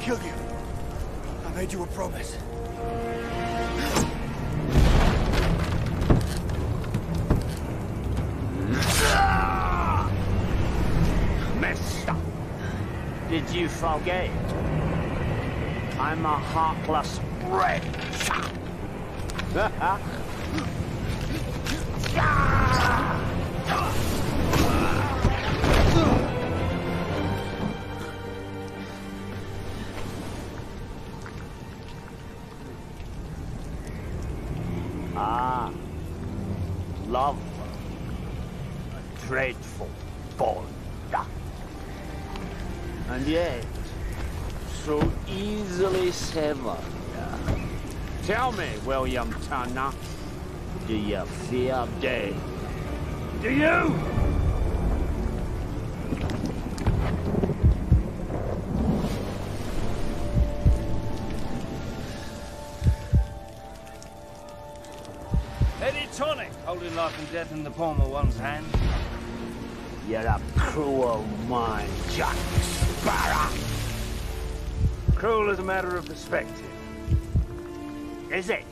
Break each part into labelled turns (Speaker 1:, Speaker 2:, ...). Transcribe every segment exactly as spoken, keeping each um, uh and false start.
Speaker 1: kill you. I made you a promise.
Speaker 2: Mister, did you forget? I'm a heartless wretch. Ah, love, a dreadful bond, and yet so easily severed. Tell me, William Turner, do you fear death? Do you?
Speaker 3: Eddie Tonic, holding life and death in the palm of one's hand.
Speaker 2: You're a cruel mind, Jack Sparrow.
Speaker 3: Cruel is a matter of perspective.
Speaker 2: Is it?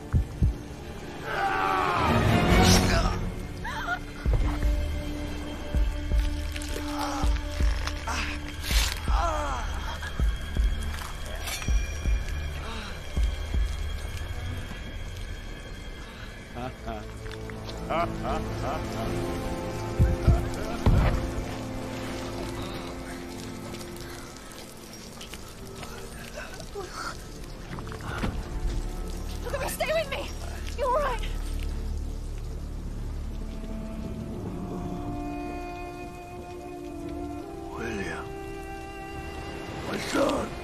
Speaker 4: Stay with me! You're all right!
Speaker 1: William. My son.